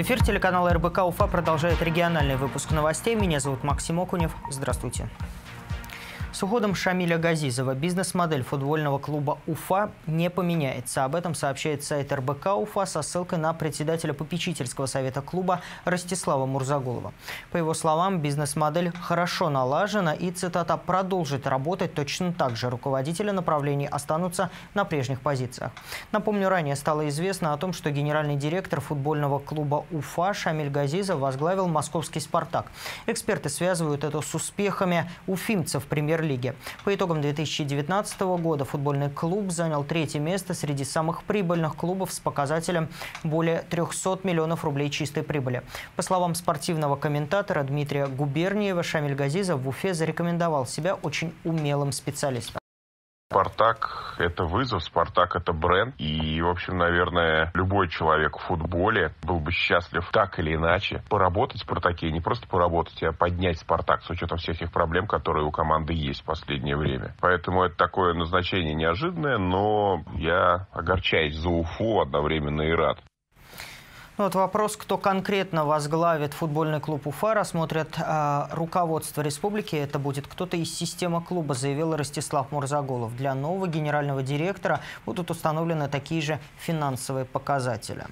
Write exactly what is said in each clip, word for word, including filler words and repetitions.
Эфир телеканала эр бэ ка Уфа продолжает региональный выпуск новостей. Меня зовут Максим Окунев. Здравствуйте. С уходом Шамиля Газизова бизнес-модель футбольного клуба «Уфа» не поменяется. Об этом сообщает сайт эр бэ ка Уфа со ссылкой на председателя попечительского совета клуба Ростислава Мурзагулова. По его словам, бизнес-модель хорошо налажена и, цитата, «продолжит работать точно так же. Руководители направлений останутся на прежних позициях». Напомню, ранее стало известно о том, что генеральный директор футбольного клуба «Уфа» Шамиль Газизов возглавил московский «Спартак». Эксперты связывают это с успехами уфимцев в премьер-лиге. По итогам две тысячи девятнадцатого года футбольный клуб занял третье место среди самых прибыльных клубов с показателем более трёхсот миллионов рублей чистой прибыли. По словам спортивного комментатора Дмитрия Губерниева, Шамиль Газизов в Уфе зарекомендовал себя очень умелым специалистом. «Спартак» — это вызов, «Спартак» — это бренд. И, в общем, наверное, любой человек в футболе был бы счастлив так или иначе поработать в «Спартаке». Не просто поработать, а поднять «Спартак» с учетом всех тех проблем, которые у команды есть в последнее время. Поэтому это такое назначение неожиданное, но я огорчаюсь за Уфу одновременно и рад. Ну вот вопрос, кто конкретно возглавит футбольный клуб «Уфа», рассмотрят э, руководство республики. Это будет кто-то из системы клуба, заявил Ростислав Мурзагулов. Для нового генерального директора будут установлены такие же финансовые показатели.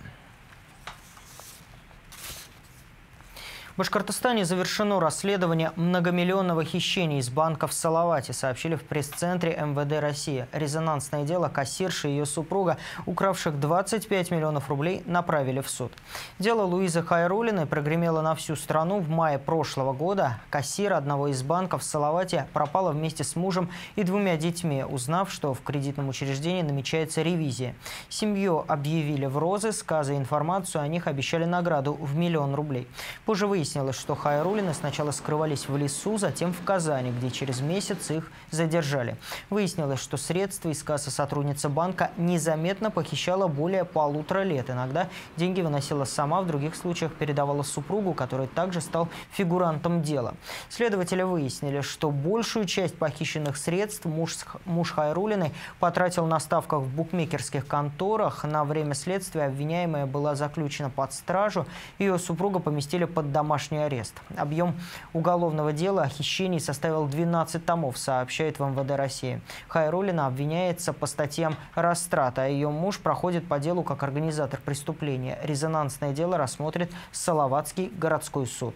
В Башкортостане завершено расследование многомиллионного хищения из банка в Салавате, сообщили в пресс-центре эм вэ дэ России. Резонансное дело кассирши и ее супруга, укравших двадцать пять миллионов рублей, направили в суд. Дело Луизы Хайруллиной прогремело на всю страну. В мае прошлого года кассир одного из банков в Салавате пропала вместе с мужем и двумя детьми, узнав, что в кредитном учреждении намечается ревизия. Семью объявили в розыск, а за информацию о них обещали награду в миллион рублей. Позже выяснилось, что Хайруллины сначала скрывались в лесу, затем в Казани, где через месяц их задержали. Выяснилось, что средства из кассы сотрудница банка незаметно похищала более полутора лет. Иногда деньги выносила сама, в других случаях передавала супругу, который также стал фигурантом дела. Следователи выяснили, что большую часть похищенных средств муж, муж Хайруллиной потратил на ставках в букмекерских конторах. На время следствия обвиняемая была заключена под стражу. Ее супруга поместили под домашний арест. Объем уголовного дела о хищении составил двенадцать томов, сообщает в эм вэ дэ России. Хайруллина обвиняется по статьям растрата, а ее муж проходит по делу как организатор преступления. Резонансное дело рассмотрит Салаватский городской суд.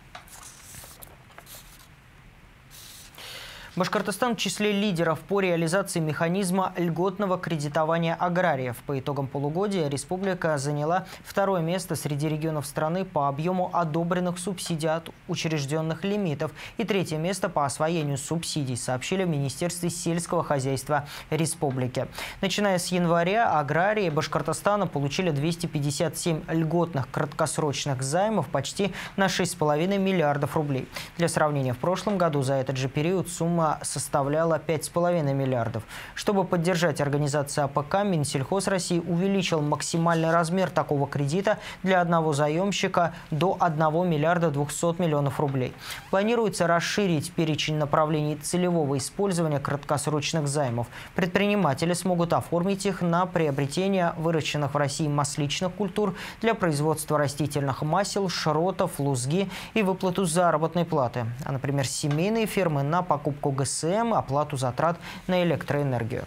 Башкортостан в числе лидеров по реализации механизма льготного кредитования аграриев. По итогам полугодия республика заняла второе место среди регионов страны по объему одобренных субсидий от учрежденных лимитов и третье место по освоению субсидий, сообщили в Министерстве сельского хозяйства республики. Начиная с января аграрии Башкортостана получили двести пятьдесят семь льготных краткосрочных займов почти на шесть с половиной миллиардов рублей. Для сравнения, в прошлом году за этот же период сумма составляла пять с половиной миллиардов. Чтобы поддержать организацию а пэ ка, Минсельхоз России увеличил максимальный размер такого кредита для одного заемщика до одного миллиарда двухсот миллионов рублей. Планируется расширить перечень направлений целевого использования краткосрочных займов. Предприниматели смогут оформить их на приобретение выращенных в России масличных культур для производства растительных масел, шротов, лузги и выплату заработной платы. А, например, семейные фермы на покупку гэ эс эм, оплату затрат на электроэнергию.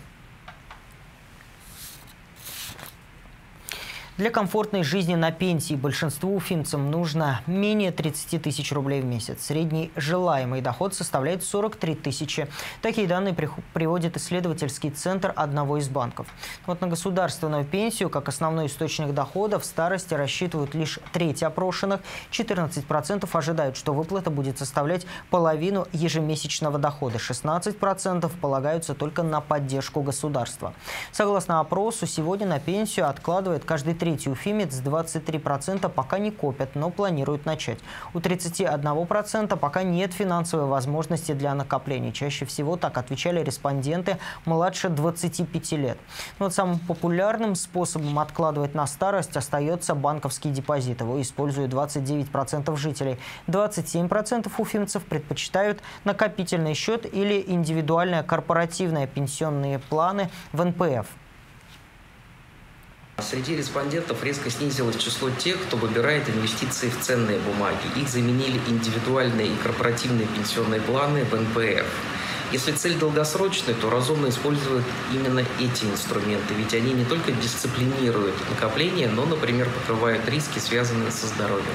Для комфортной жизни на пенсии большинству уфимцам нужно менее тридцати тысяч рублей в месяц. Средний желаемый доход составляет сорок три тысячи. Такие данные приводит исследовательский центр одного из банков. Вот на государственную пенсию, как основной источник дохода, в старости рассчитывают лишь треть опрошенных. четырнадцать процентов ожидают, что выплата будет составлять половину ежемесячного дохода. шестнадцать процентов полагаются только на поддержку государства. Согласно опросу, сегодня на пенсию откладывает каждый третий Третий уфимец, двадцать три процента пока не копят, но планируют начать. У тридцати одного процента пока нет финансовой возможности для накопления. Чаще всего так отвечали респонденты младше двадцати пяти лет. Но вот самым популярным способом откладывать на старость остается банковский депозит. Его используют двадцать девять процентов жителей. двадцать семь процентов уфимцев предпочитают накопительный счет или индивидуальные корпоративные пенсионные планы в эн пэ эф. Среди респондентов резко снизилось число тех, кто выбирает инвестиции в ценные бумаги. Их заменили индивидуальные и корпоративные пенсионные планы в эн пэ эф. Если цель долгосрочная, то разумно использовать именно эти инструменты, ведь они не только дисциплинируют накопление, но, например, покрывают риски, связанные со здоровьем.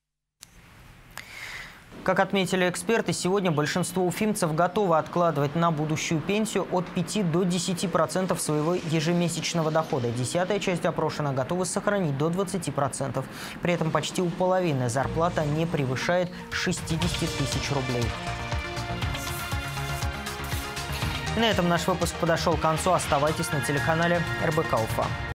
Как отметили эксперты, сегодня большинство уфимцев готовы откладывать на будущую пенсию от пяти до десяти процентов своего ежемесячного дохода. Десятая часть опрошенных готовы сохранить до двадцати процентов. При этом почти у половины зарплата не превышает шестидесяти тысяч рублей. На этом наш выпуск подошел к концу. Оставайтесь на телеканале эр бэ ка Уфа.